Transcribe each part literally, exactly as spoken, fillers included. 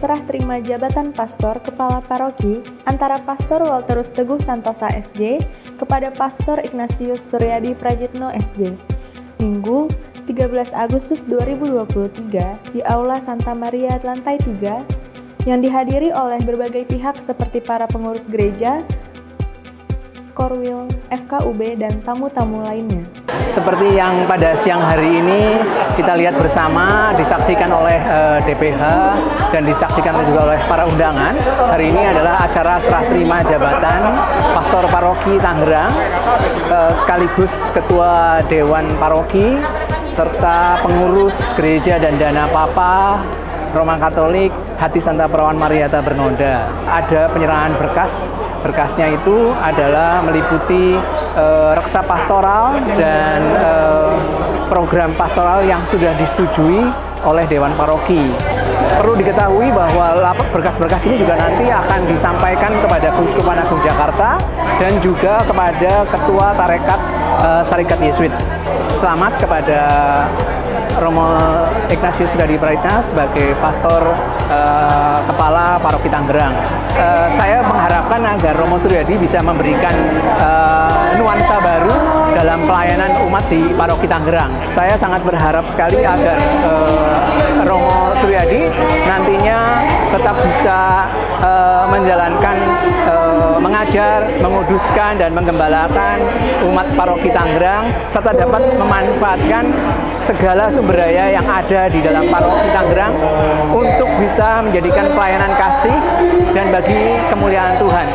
serah terima jabatan Pastor Kepala Paroki antara Pastor Walterus Teguh Santosa S J kepada Pastor Ignatius Suryadi Prajitno S J. Minggu, tiga belas Agustus dua ribu dua puluh tiga di Aula Santa Maria lantai tiga yang dihadiri oleh berbagai pihak seperti para pengurus gereja, Korwil, F K U B, dan tamu-tamu lainnya. Seperti yang pada siang hari ini kita lihat bersama, disaksikan oleh uh, D P H dan disaksikan juga oleh para undangan. Hari ini adalah acara serah terima jabatan Pastor Paroki Tangerang, uh, sekaligus Ketua Dewan Paroki, serta pengurus gereja dan dana Papa Roma Katolik Hati Santa Perawan Marieta Bernoda. Ada penyerahan berkas. Berkasnya itu adalah meliputi uh, reksa pastoral dan uh, program pastoral yang sudah disetujui oleh Dewan Paroki. Perlu diketahui bahwa berkas-berkas ini juga nanti akan disampaikan kepada Keuskupan Agung Jakarta dan juga kepada Ketua Tarekat uh, Sarekat Yesuit. Selamat kepada Romo Ignatius Suryadi Prajitno sebagai Pastor uh, Kepala Paroki Tangerang. Uh, saya mengharapkan agar Romo Suryadi bisa memberikan uh, nuansa baru dalam pelayanan umat di Paroki Tangerang. Saya sangat berharap sekali agar uh, Romo Suryadi nantinya tetap bisa uh, menjalankan, uh, mengajar, menguduskan dan menggembalakan umat Paroki Tangerang, serta dapat memanfaatkan segala sumber daya yang ada di dalam Paroki Tangerang untuk bisa menjadikan pelayanan kasih dan bagi kemuliaan Tuhan.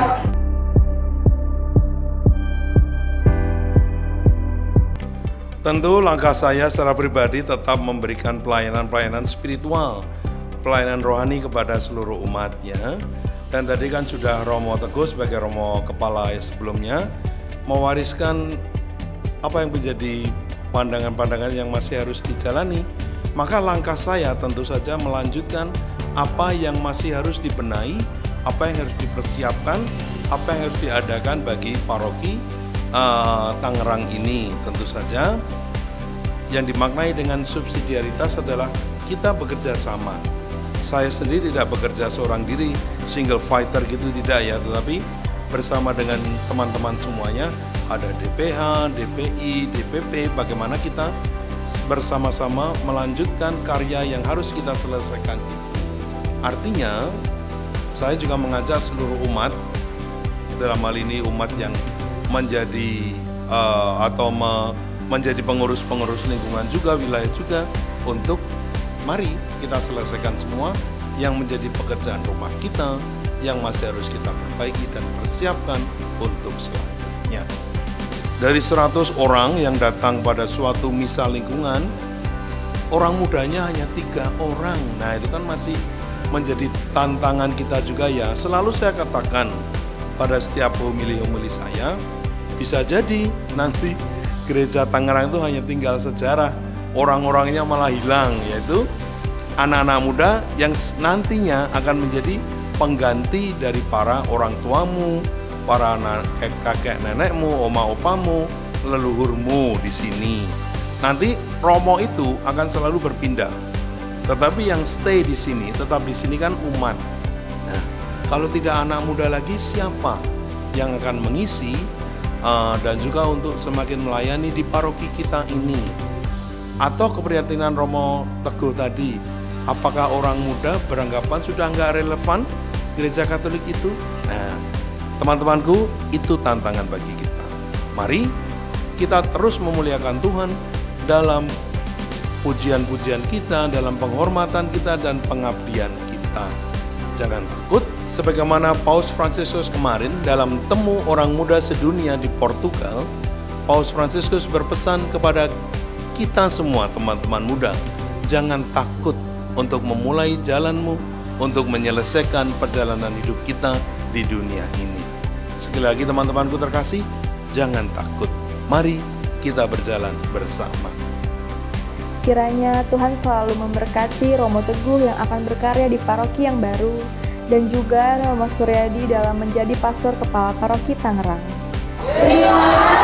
Tentu langkah saya secara pribadi tetap memberikan pelayanan-pelayanan spiritual, pelayanan rohani kepada seluruh umatnya. Dan tadi kan sudah Romo Teguh sebagai Romo Kepala sebelumnya mewariskan apa yang menjadi pandangan-pandangan yang masih harus dijalani. Maka langkah saya tentu saja melanjutkan apa yang masih harus dibenahi, apa yang harus dipersiapkan, apa yang harus diadakan bagi paroki uh, Tangerang ini. Tentu saja yang dimaknai dengan subsidiaritas adalah kita bekerja sama. Saya sendiri tidak bekerja seorang diri, single fighter gitu, tidak ya, tetapi bersama dengan teman-teman semuanya, ada D P H, D P I, D P P, bagaimana kita bersama-sama melanjutkan karya yang harus kita selesaikan itu. Artinya, saya juga mengajak seluruh umat, dalam hal ini umat yang menjadi uh, atau me, menjadi pengurus-pengurus lingkungan juga, wilayah juga, untuk mari kita selesaikan semua yang menjadi pekerjaan rumah kita, yang masih harus kita perbaiki dan persiapkan untuk selanjutnya. Dari seratus orang yang datang pada suatu misa lingkungan, orang mudanya hanya tiga orang. Nah, itu kan masih menjadi tantangan kita juga ya. Selalu saya katakan pada setiap homili-homili saya, bisa jadi nanti gereja Tangerang itu hanya tinggal sejarah, orang-orangnya malah hilang, yaitu anak-anak muda yang nantinya akan menjadi pengganti dari para orang tuamu, para kakek nenekmu, oma opamu, leluhurmu di sini. Nanti Romo itu akan selalu berpindah. Tetapi yang stay di sini, tetap di sini kan umat. Nah, kalau tidak anak muda lagi, siapa yang akan mengisi uh, dan juga untuk semakin melayani di paroki kita ini? Atau keprihatinan Romo Teguh tadi, apakah orang muda beranggapan sudah nggak relevan gereja Katolik itu? Nah, teman-temanku, itu tantangan bagi kita. Mari kita terus memuliakan Tuhan dalam pujian-pujian kita, dalam penghormatan kita dan pengabdian kita. Jangan takut, sebagaimana Paus Fransiskus kemarin dalam temu orang muda sedunia di Portugal, Paus Fransiskus berpesan kepada kita semua teman-teman muda, jangan takut untuk memulai jalanmu, untuk menyelesaikan perjalanan hidup kita di dunia ini. Sekali lagi teman-temanku terkasih, jangan takut. Mari kita berjalan bersama. Kiranya Tuhan selalu memberkati Romo Teguh yang akan berkarya di paroki yang baru, dan juga Romo Suryadi dalam menjadi pastor kepala paroki Tangerang. Terima